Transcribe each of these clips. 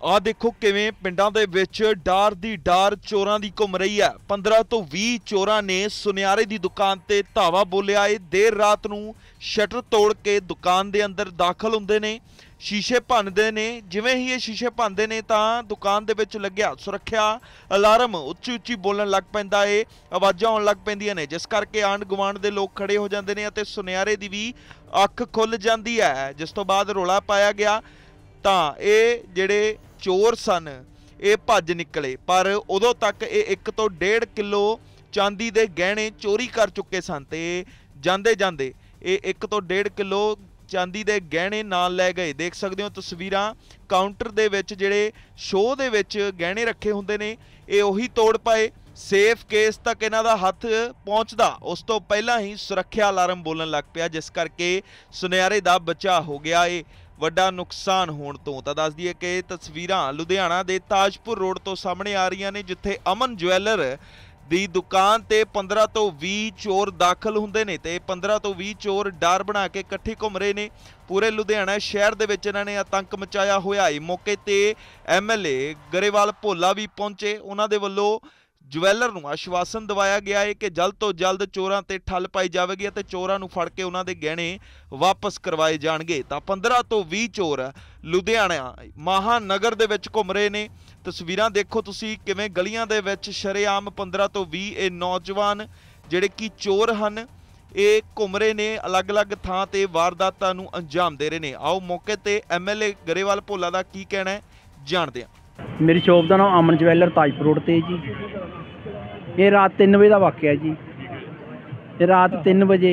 ਆ देखो किवें पिंडां दे विच डार दी डार चोरां दी घुम रही है। 15 ਤੋਂ 20 चोरां ने सुनियारे दी दुकान ते धावा बोलिया है। देर रात नूं शटर तोड़ के दुकान दे अंदर दाखल हुंदे ने, शीशे भन्नदे ने। जिवें ही ये शीशे भन्नदे ने तां दुकान दे विच लग्या सुरक्षा अलार्म उच्ची उच्ची बोलण लग पैंदा है, आवाज़ां आउण लग पैंदियां ने, जिस करके आंढ गुआंढ दे लोग खड़े हो जांदे ने अते सुनियारे दी भी अख खुल जांदी है। जिस तों बाद रौला पाया गया तां ये जिहड़े चोर सन ये भज निकले, पर उदों तक ये 1 ਤੋਂ 1.5 किलो चांदी दे गहने चोरी कर चुके सन ते जांदे जांदे ये 1 ਤੋਂ 1.5 किलो चांदी दे गहने नाल लै गए। देख सकते हो तस्वीरां, काउंटर दे विच जिहड़े शो दे विच गहने रखे हुंदे ने ये उही तोड़ पाए। सेफ केस तक इन्हां दा हथ पहुंचदा उस तो पहलां ही सुरक्षा अलार्म बोलण लग पिया, जिस करके सुनियारे दा बचाव हो गया। ये ਵੱਡਾ ਨੁਕਸਾਨ ਹੋਣ ਤੋਂ ਤਾਂ ਦੱਸ ਦਈਏ ਕਿ ਤਸਵੀਰਾਂ ਲੁਧਿਆਣਾ ਦੇ ਤਾਜਪੁਰ ਰੋਡ ਤੋਂ ਸਾਹਮਣੇ ਆ ਰਹੀਆਂ ਨੇ, ਜਿੱਥੇ ਅਮਨ ਜਵੈਲਰ ਦੀ ਦੁਕਾਨ ਤੇ 15 ਤੋਂ 20 ਚੋਰ ਦਾਖਲ ਹੁੰਦੇ ਨੇ ਤੇ 15 ਤੋਂ 20 ਚੋਰ ਡਰ ਬਣਾ ਕੇ ਇਕੱਠੇ ਘੁੰਮ ਰਹੇ ਨੇ। ਪੂਰੇ ਲੁਧਿਆਣਾ ਸ਼ਹਿਰ ਦੇ ਵਿੱਚ ਇਹਨਾਂ ਨੇ ਆਤੰਕ ਮਚਾਇਆ ਹੋਇਆ ਹੈ। ਮੌਕੇ ਤੇ MLA ਗਰੇਵਾਲ ਭੋਲਾ ਵੀ ਪਹੁੰਚੇ। ਉਹਨਾਂ ਦੇ ਵੱਲੋਂ ਜਵੈਲਰ ਨੂੰ ਆਸ਼ਵਾਸਨ ਦਿਵਾਇਆ ਗਿਆ ਹੈ ਕਿ ਜਲਦ ਤੋਂ ਜਲਦ ਚੋਰਾਂ ਤੇ ਠੱਲ ਪਾਈ ਜਾਵੇਗੀ ਅਤੇ ਚੋਰਾਂ ਨੂੰ ਫੜ ਕੇ ਉਹਨਾਂ ਦੇ ਗਹਿਣੇ ਵਾਪਸ ਕਰਵਾਏ ਜਾਣਗੇ। ਤਾਂ 15 ਤੋਂ 20 ਚੋਰ ਲੁਧਿਆਣਾ ਮਹਾਨਗਰ ਦੇ ਵਿੱਚ ਘੁੰਮ ਰਹੇ ਨੇ। ਤਸਵੀਰਾਂ ਦੇਖੋ ਤੁਸੀਂ ਕਿਵੇਂ ਗਲੀਆਂ ਦੇ ਵਿੱਚ ਸ਼ਰੇਆਮ 15 ਤੋਂ 20 ਇਹ ਨੌਜਵਾਨ ਜਿਹੜੇ ਕਿ ਚੋਰ ਹਨ ਇਹ ਘੁੰਮ ਰਹੇ ਨੇ, ਅਲੱਗ-ਅਲੱਗ ਥਾਂ ਤੇ ਵਾਰਦਾਤਾਂ ਨੂੰ ਅੰਜਾਮ ਦੇ ਰਹੇ ਨੇ। ਆਓ ਮੌਕੇ ਤੇ MLA ਗਰੇਵਾਲ ਭੋਲਾ ਦਾ ਕੀ ਕਹਿਣਾ ਹੈ ਜਾਣਦੇ ਹਾਂ। मेरी शॉप का नाम अमन जवैलर ताजपुर रोड ते जी। ये रात 3 बजे का वाक़या है जी। ये रात 3 बजे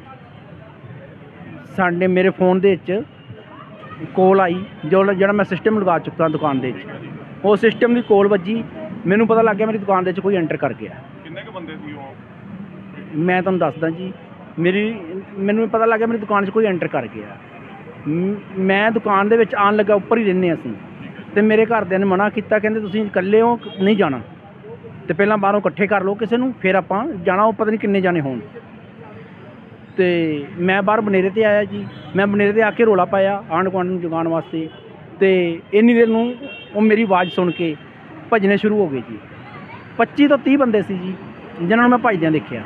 साढ़े मेरे फोन दे विच कॉल आई, जो मैं सिस्टम लगा चुका दुकान दे विच। वो सिस्टम की कॉल वजी, मैनू पता लग गया मेरी दुकान दे विच कोई एंटर कर गया। किन्ने क बंदे सी वो? मैं तुहानूं दसदा जी, मैनू पता लग गया मेरी दुकान च कोई एंटर कर गया। मैं दुकान दे विच आन लगा, उपर ही रहने असीं ਤੇ ਮੇਰੇ ਘਰਦਿਆਂ ਨੇ ਮਨਾ ਕੀਤਾ, ਕਹਿੰਦੇ ਤੁਸੀਂ ਇਕੱਲੇ ਹੋ ਨਹੀਂ ਜਾਣਾ ਤੇ ਪਹਿਲਾਂ ਬਾਹਰੋਂ ਇਕੱਠੇ ਕਰ ਲਓ ਕਿਸੇ ਨੂੰ, ਫਿਰ ਆਪਾਂ ਜਾਣਾ। ਉਹ ਪਤਾ ਨਹੀਂ ਕਿੰਨੇ ਜਾਣੇ ਹੋਣ। ਤੇ ਮੈਂ ਬਾਹਰ ਬਨੇਰੇ ਤੇ ਆਇਆ ਜੀ। ਮੈਂ ਬਨੇਰੇ ਤੇ ਆ ਕੇ ਰੌਲਾ ਪਾਇਆ ਆਂਢ ਗੁਆਂਢ ਨੂੰ ਜਗਾਉਣ ਵਾਸਤੇ, ਤੇ ਇੰਨੀ ਦੇਰ ਨੂੰ ਉਹ ਮੇਰੀ ਆਵਾਜ਼ ਸੁਣ ਕੇ ਭੱਜਣੇ ਸ਼ੁਰੂ ਹੋ ਗਏ ਜੀ। 25 ਤੋਂ 30 ਬੰਦੇ ਸੀ ਜੀ ਜਿਨ੍ਹਾਂ ਨੂੰ ਮੈਂ ਭੱਜਦਿਆਂ ਦੇਖਿਆ।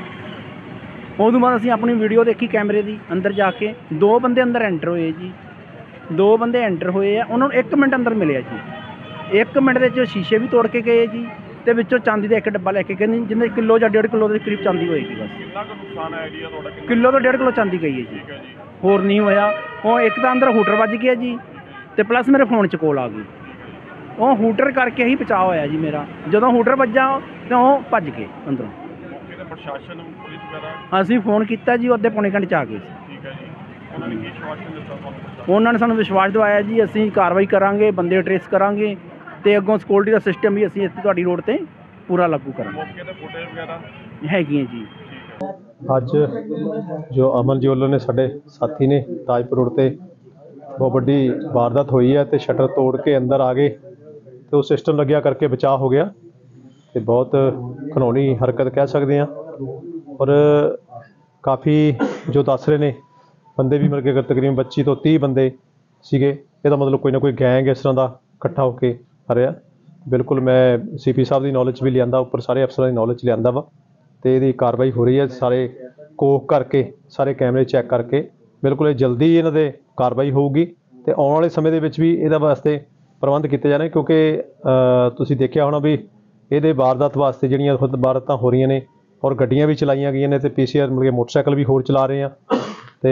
ਉਦੋਂ ਬਾਅਦ ਅਸੀਂ ਆਪਣੀ ਵੀਡੀਓ ਦੇਖੀ ਕੈਮਰੇ ਦੀ, ਅੰਦਰ ਜਾ ਕੇ 2 ਬੰਦੇ ਅੰਦਰ ਐਂਟਰ ਹੋਏ ਜੀ। 2 ਬੰਦੇ ਐਂਟਰ ਹੋਏ ਆ, ਉਹਨਾਂ ਨੂੰ 1 ਮਿੰਟ ਅੰਦਰ ਮਿਲਿਆ ਜੀ। 1 ਮਿੰਟ ਦੇ ਵਿੱਚ ਸ਼ੀਸ਼ੇ ਵੀ ਤੋੜ ਕੇ ਗਏ ਜੀ ਤੇ ਵਿੱਚੋਂ ਚਾਂਦੀ ਦਾ 1 ਡੱਬਾ ਲੈ ਕੇ ਗਏ, ਜਿੰਨੇ ਕਿਲੋ ਜਾਂ 1.5 ਕਿਲੋ ਦੇ ਕਰੀਬ ਚਾਂਦੀ ਹੋਏਗੀ। ਬਸ ਕਿੰਨਾ ਕੁ ਨੁਕਸਾਨ ਹੈ ਆਈਡੀਆ ਤੁਹਾਡਾ? ਕਿਲੋ ਤੋਂ 1.5 ਕਿਲੋ ਚਾਂਦੀ ਗਈ ਹੈ ਜੀ, ਠੀਕ ਹੈ ਜੀ। ਹੋਰ ਨਹੀਂ ਹੋਇਆ। ਉਹ ਇੱਕ ਤਾਂ ਅੰਦਰ ਹੂਟਰ ਵੱਜ ਗਿਆ ਜੀ ਤੇ ਪਲੱਸ ਮੇਰੇ ਫੋਨ 'ਚ ਕੋਲ ਆ ਗਈ। ਉਹ ਹੂਟਰ ਕਰਕੇ ਹੀ ਬਚਾਅ ਹੋਇਆ ਜੀ ਮੇਰਾ। ਜਦੋਂ ਹੂਟਰ ਵੱਜਾ ਤਾਂ ਉਹ ਭੱਜ ਗਏ ਅੰਦਰੋਂ। ਮੌਕੇ ਤੇ ਪ੍ਰਸ਼ਾਸਨ ਪੁਲਿਸ ਵਗੈਰਾ ਅਸੀਂ ਫੋਨ ਕੀਤਾ ਜੀ, ਉਹ ਅੱਧੇ ਪੌਣੇ ਘੰਟੇ 'ਚ ਆ ਗਏ ਸੀ। ਠੀਕ ਹੈ ਜੀ। ਉਹਨਾਂ ਨੇ ਕੀ ਆਸ਼ਵਾਸਨ ਦਿੱਤਾ ਤੁਹਾਨੂੰ? ਉਹਨਾਂ ਨੇ ਸਾਨੂੰ ਵਿਸ਼ਵਾਸ ਦਿਵਾਇਆ ਜੀ ਅਸੀਂ ਕਾਰਵਾਈ ਕਰਾਂਗੇ, ਬੰਦੇ ਟਰੇਸ ਕਰਾਂਗੇ ਤੇ ਅੱਗੋਂ ਸਿਕਿਉਰਿਟੀ ਦਾ ਸਿਸਟਮ ਵੀ ਅਸੀਂ ਇੱਥੇ ਤੁਹਾਡੀ ਰੋਡ ਤੇ ਪੂਰਾ ਲਾਗੂ ਕਰਾਂਗੇ। ਮੌਕੇ ਤੇ ਫੁਟੇਜ ਵਗੈਰਾ ਹੈਗੀਆਂ ਜੀ। ਅੱਜ ਜੋ ਅਮਨ ਜਵੈਲਰ ਨੇ ਸਾਡੇ ਸਾਥੀ ਨੇ ਤਾਜਪੁਰ ਰੋਡ ਤੇ ਬਹੁਤ ਵੱਡੀ ਵਾਰਦਾਤ ਹੋਈ ਹੈ ਤੇ ਸ਼ਟਰ ਤੋੜ ਕੇ ਅੰਦਰ ਆ ਗਏ ਤੇ ਉਹ ਸਿਸਟਮ ਲੱਗਿਆ ਕਰਕੇ ਬਚਾਅ ਹੋ ਗਿਆ ਤੇ ਬਹੁਤ ਘਿਨੌਣੀ ਹਰਕਤ ਕਹਿ ਸਕਦੇ ਹਾਂ। ਔਰ ਕਾਫੀ ਜੋ ਦੱਸ ਰਹੇ ਨੇ ਬੰਦੇ ਵੀ ਮਿਲ ਕੇ ਤਕਰੀਬਨ 25 ਤੋਂ 30 ਬੰਦੇ ਸੀਗੇ। ਇਹਦਾ ਮਤਲਬ ਕੋਈ ਨਾ ਕੋਈ ਗੈਂਗ ਇਸ ਤਰ੍ਹਾਂ ਦਾ ਇਕੱਠਾ ਹੋ ਕੇ ਆ ਰਿਹਾ। ਬਿਲਕੁਲ ਮੈਂ CP ਸਾਹਿਬ ਦੀ ਨੌਲੇਜ ਵੀ ਲਿਆਂਦਾ, ਉੱਪਰ ਸਾਰੇ ਅਫਸਰਾਂ ਦੀ ਨੌਲੇਜ ਲਿਆਂਦਾ ਵਾ ਤੇ ਇਹਦੀ ਕਾਰਵਾਈ ਹੋ ਰਹੀ ਹੈ। ਸਾਰੇ ਕੋਕ ਕਰਕੇ ਸਾਰੇ ਕੈਮਰੇ ਚੈੱਕ ਕਰਕੇ ਬਿਲਕੁਲ ਇਹ ਜਲਦੀ ਇਹਨਾਂ ਦੇ ਕਾਰਵਾਈ ਹੋਊਗੀ ਤੇ ਆਉਣ ਵਾਲੇ ਸਮੇਂ ਦੇ ਵਿੱਚ ਵੀ ਇਹਦਾ ਵਾਸਤੇ ਪ੍ਰਬੰਧ ਕੀਤੇ ਜਾਣੇ, ਕਿਉਂਕਿ ਤੁਸੀਂ ਦੇਖਿਆ ਹੋਣਾ ਵੀ ਇਹਦੇ ਵਾਰਦਾਤ ਵਾਸਤੇ ਜਿਹੜੀਆਂ ਵਾਰਦਾਤਾਂ ਹੋ ਰਹੀਆਂ ਨੇ ਔਰ ਗੱਡੀਆਂ ਵੀ ਚਲਾਈਆਂ ਗਈਆਂ ਨੇ ਤੇ PCR ਮਤਲਬ ਕਿ ਮੋਟਰਸਾਈਕਲ ਵੀ ਹੋਰ ਚਲਾ ਰਹੇ ਆ ਤੇ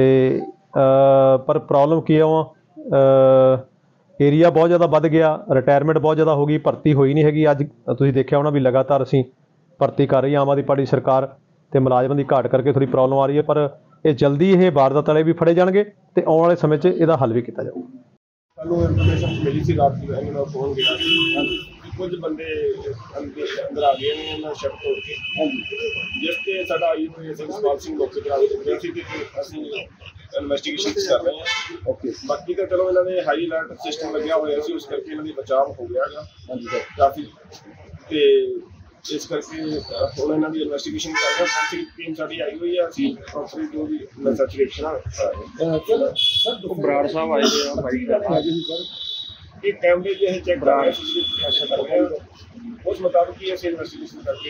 ਪਰ ਪ੍ਰੋਬਲਮ ਕੀ ਆ ਏਰੀਆ ਬਹੁਤ ਜ਼ਿਆਦਾ ਵੱਧ ਗਿਆ, ਰਿਟਾਇਰਮੈਂਟ ਬਹੁਤ ਜ਼ਿਆਦਾ ਹੋ ਗਈ, ਭਰਤੀ ਹੋਈ ਨਹੀਂ ਹੈਗੀ। ਅੱਜ ਤੁਸੀਂ ਦੇਖਿਆ ਹੋਣਾ ਵੀ ਲਗਾਤਾਰ ਅਸੀਂ ਭਰਤੀ ਕਰ ਰਹੀ ਹਾਂ ਆਮ ਆਦਮੀ ਪਾਰਟੀ ਸਰਕਾਰ ਤੇ ਮੁਲਾਜ਼ਮਾਂ ਦੀ ਘਾਟ ਕਰਕੇ ਥੋੜ੍ਹੀ ਪ੍ਰੋਬਲਮ ਆ ਰਹੀ ਹੈ, ਪਰ ਇਹ ਜਲਦੀ ਇਹ ਵਾਰਦਾਤ ਵਾਲੇ ਵੀ ਫੜੇ ਜਾਣਗੇ ਤੇ ਆਉਣ ਵਾਲੇ ਸਮੇਂ 'ਚ ਇਹਦਾ ਹੱਲ ਵੀ ਕੀਤਾ ਜਾਊਗਾ। ਸਾਨੂੰ ਇਨਫੋਰਮੇਸ਼ਨ ਮਿਲੀ ਸੀ ਰਾਤ ਦੀ, ਇਹਨਾਂ ਦਾ ਫੋਨ ਗਿਆ ਸੀ ਕੁਝ ਬੰਦੇ ਅੰਦਰ ਆ ਗਏ ਨੇ ਉਹਨਾਂ ਸ਼ਟਰ ਤੋੜ ਕੇ, ਜਿਸ ਤੇ ਸਾਡਾ ਆਈ ਹੋਈ ਸਿੰਘ ਸਵਾਲ ਸਿੰਘ ਮੌਕੇ ਤੇ ਆ ਗਏ ਸੀ ਤੇ ਅਸੀਂ ਇਨਵੈਸਟੀਗੇਸ਼ਨ ਕਰ ਰਹੇ ਹਾਂ। ਓਕੇ, ਬਾਕੀ ਤਾਂ ਚਲੋ ਇਹਨਾਂ ਨੇ ਹਾਈ ਅਲਰਟ ਸਿਸਟਮ ਲੱਗਿਆ ਹੋਇਆ ਸੀ, ਉਸ ਕਰਕੇ ਇਹਨਾਂ ਦੀ ਬਚਾਅ ਹੋ ਗਿਆ ਹੈਗਾ। ਹਾਂਜੀ ਸਰ, ਕਾਫੀ ਤੇ ਇਸ ਕਰਕੇ ਹੁਣ ਇਹਨਾਂ ਦੀ ਇਨਵੈਸਟੀਗੇਸ਼ਨ ਕਰ ਰਹੇ ਹਾਂ। ਪੁਲਿਸ ਟੀਮ ਸਾਡੀ ਆਈ ਹੋਈ ਹੈ, ਅਸੀਂ ਪ੍ਰੋਪਰਲੀ ਜੋ ਵੀ search reaction sir Brar Sahib ਆਏ ਨੇ ਬਾਈ ਸਰ ये कैमरे जो है चेक करा रहे हैं उस मुताबिक ही ऐसे इन्वेस्टिगेशन करके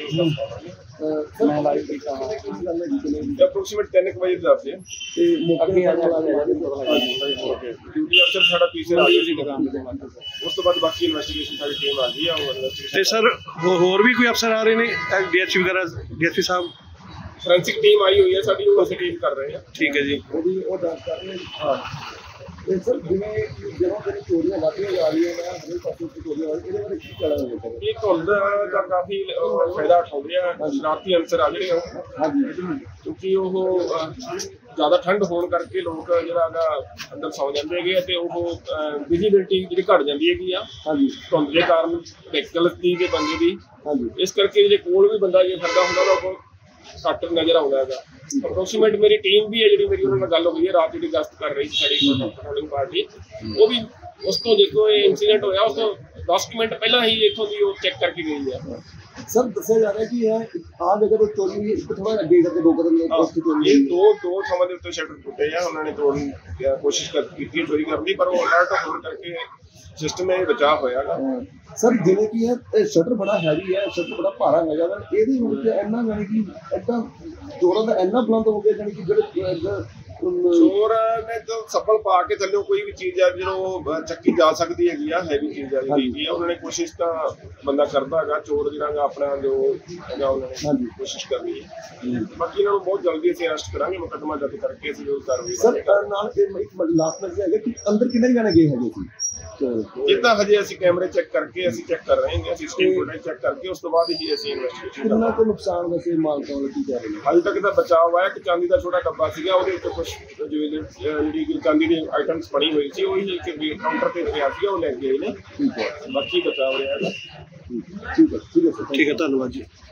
अप्रोक्सीमेट 10 बजे दसते हैं ड्यूटी अफसर साढ़ा पीछे आ गया दुकान के उस तो बाद बाकी इन्वेस्टिगेशन सारी टीम आ गई है और इन्वेस्टिगेशन सर होर भी कोई अफसर आ रहे हैं डीएसपी वगैरह डीएसपी साहब फोरेंसिक टीम आई हुई है साड़ी वो ਅਸੀਂ टीम कर रहे हैं ठीक है जी वो जांच कर रहे हैं हाँ ਤੇ ਸਰ ਜਿਵੇਂ ਜਦੋਂ ਜਿਹੜੀ ਚੋਰੀਆਂ ਵੱਧਦੀਆਂ ਜਾ ਰਹੀਆਂ ਨੇ ਹਰ ਪਾਸੇ ਚੋਰੀਆਂ ਵੱਧ ਇਹਦੇ ਬਾਰੇ ਕੀ ਕਹਿਣਾ ਚਾਹੁੰਦੇ ਹੋ ਇਹ ਧੁੰਦ ਦਾ ਕਾਫੀ ਫਾਇਦਾ ਉਠਾਉਂਦੇ ਆ ਸ਼ਰਾਰਤੀ ਅਨਸਰ ਆ ਜਿਹੜੇ ਹਾਂਜੀ ਕਿਉਂਕਿ ਉਹ ਜ਼ਿਆਦਾ ਠੰਡ ਹੋਣ ਕਰਕੇ ਲੋਕ ਜਿਹੜਾ ਹੈਗਾ ਅੰਦਰ ਸੌ ਜਾਂਦੇ ਹੈਗੇ ਤੇ ਉਹ ਵਿਜ਼ਿਬਿਲਟੀ ਜਿਹੜੀ ਘਟ ਜਾਂਦੀ ਹੈਗੀ ਆ ਹਾਂਜੀ ਧੁੰਦ ਦੇ ਕਾਰਨ ਵਹੀਕਲ ਦੀ ਤੇ ਬੰਦੇ ਦੀ ਹਾਂਜੀ ਇਸ ਕਰਕੇ ਜਿਹੜੇ ਕੋਲ ਵੀ ਬੰਦਾ ਜੇ ਫਿਰਦਾ ਹੁੰਦਾ ਤਾਂ ਉਹ ਘੱਟ ਨਜ਼ਰ ਆਉਂਦਾ ਹੈਗਾ ਅਪਰੋਕਸੀਮੇਟ ਮੇਰੀ ਟੀਮ ਵੀ ਹੈ ਜਿਹੜੀ ਮੇਰੀ ਉਹਨਾਂ ਨਾਲ ਗੱਲ ਹੋਈ ਹੈ ਰਾਤ ਜਿਹੜੀ ਗਸ਼ਤ ਕਰ ਰਹੀ ਸੀ ਸਾਡੀ ਪੈਟਰੋਲਿੰਗ ਪਾਰਟੀ ਉਹ ਵੀ ਉਸ ਤੋਂ ਦੇਖੋ ਇਹ ਇਨਸੀਡੈਂਟ ਹੋਇਆ ਉਸ ਤੋਂ 10 ਮਿੰਟ ਪਹਿਲਾਂ ਹੀ ਇੱਥੋਂ ਦੀ ਉਹ ਚੈੱਕ ਕਰਕੇ ਗਈ ਹੈ सर दसा जा रहा है कि यह आज अगर वो चोरी हुई इसको थोड़ा अगे करके दो कदम ਇਹ ਦੋ ਥਾਵਾਂ ਦੇ ਉੱਤੇ ਸ਼ਟਰ ਟੁੱਟੇ ਆ ਉਹਨਾਂ ਨੇ ਤੋੜਨ ਦੀ ਕੋਸ਼ਿਸ਼ ਕੀਤੀ ਚੋਰੀ ਕਰਨ ਦੀ ਪਰ ਉਹ ਅਲਰਟ ਹੋਣ ਕਰਕੇ ਸਿਸਟਮ ਇਹ ਬਚਾਅ ਹੋਇਆਗਾ सर जिन्हें की है शटर बड़ा हैवी है शटर बड़ा भारा है ज्यादा ਇਹਦੇ ਵਿੱਚ ਇੰਨਾ ਯਾਨੀ ਕਿ ਐਡਾ ਜੋਰਾਂ ਦਾ ਇੰਨਾ ਬੁਲੰਦ ਹੋ ਗਿਆ ਯਾਨੀ ਕਿ ਜਿਹੜੇ ਚੋਰ ਨੇ ਜੋ ਸੱਪਲ ਪਾ ਕੇ ਥੱਲੇ ਕੋਈ ਵੀ ਚੀਜ਼ ਆ ਜਦੋਂ ਚੱਕੀ ਜਾ ਸਕਦੀ ਹੈਗੀ ਆ ਹੈਵੀ ਚੀਜ਼ ਆ ਜਿਹੜੀ ਉਹਨਾਂ ਨੇ ਕੋਸ਼ਿਸ਼ ਤਾਂ ਬੰਦਾ ਕਰਦਾ ਹੈਗਾ ਚੋਰ ਜਿਹੜਾ ਆਪਣਾ ਜੋ ਹੈਗਾ ਉਹਨਾਂ ਨੇ ਕੋਸ਼ਿਸ਼ ਕਰਨੀ ਹੈ ਬਾਕੀ ਇਹਨਾਂ ਨੂੰ ਬਹੁਤ ਜਲਦੀ ਅਸੀਂ ਅਰੈਸਟ ਕਰਾਂਗੇ ਮੁਕੱਦਮਾ ਦਰਜ ਕਰਕੇ ਅਸੀਂ ਜੋ ਕਾਰਵਾਈ ਸਰ ਨਾਲ ਇੱਕ ਲਾਸਟ ਮੈਸੇਜ ਹੈਗਾ ਕਿ ਅੰਦਰ ਕਿੰਨੇ ਜਾਣੇ ਗਏ ਹੈਗੇ ਸੀ ਇਹ ਤਾਂ ਹਜੇ ਅਸੀਂ ਕੈਮਰੇ ਚੈੱਕ ਕਰਕੇ ਅਸੀਂ ਚੈੱਕ ਕਰ ਰਹੇ ਹਾਂ ਸੀਸੀਟੀਵੀ ਫੁਟੇਜ ਚੈੱਕ ਕਰਕੇ ਉਸ ਤੋਂ ਬਾਅਦ ਹੀ ਅਸੀਂ ਇਨਵੈਸਟੀਗੇਸ਼ਨ ਕਿੰਨਾ ਕੁ ਨੁਕਸਾਨ ਵੈਸੇ ਮਾਲਕਾਂ ਵੱਲੋਂ ਕੀ ਕਹਿ ਰਹੇ ਨੇ ਹਾਲੇ ਤੱਕ ਤਾਂ ਬਚਾਅ ਹੋਇਆ ਕਿ ਚਾਂਦੀ ਦਾ ਛੋਟਾ ਡੱਬਾ ਸੀਗਾ ਉਹਦੇ ਉੱਤੇ ਕੁਝ ਜਿਹੜੀ ਚਾਂਦੀ ਦੀ ਆਈਟਮਸ ਬਣੀ ਹੋਈ ਸੀ ਉਹੀ ਇੱਕ ਕਾਊਂਟਰ ਤੇ ਪਿਆ ਸੀਗਾ ਉਹ ਲੈ ਕੇ ਆਏ ਨੇ ਠੀਕ ਹੈ ਬਾਕੀ ਬਚਾਅ ਹੋ ਰਿਹਾ ਹੈਗਾ ਠੀਕ ਹੈ ਸਰ ठीक है धन्यवाद जी